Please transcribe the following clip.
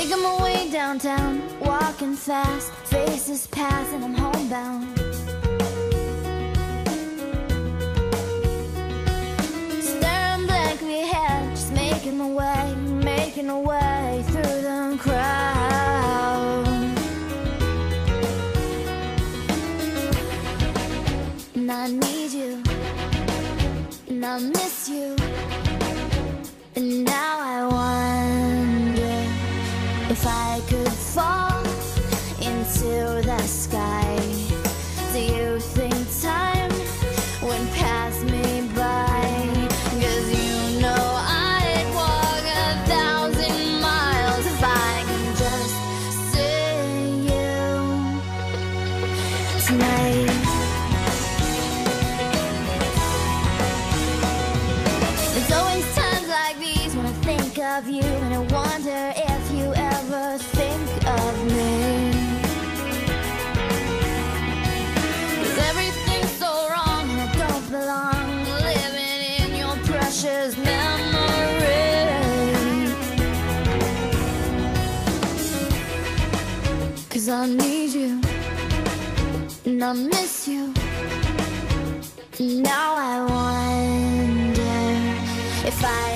Making my way downtown, walking fast, faces pass and I'm homebound. Staring blankly ahead, just making my way through the crowd. And I need you, and I miss you, and now I wonder if I could fall into the sky. Do you think time went past me by? 'Cause you know I'd walk 1,000 miles if I could just see you tonight. There's always times like these when I think of you, and I wonder if you ever think of me. 'Cause everything's so wrong and I don't belong, living in your precious memory. 'Cause I need you, and I miss you, and now I wonder if I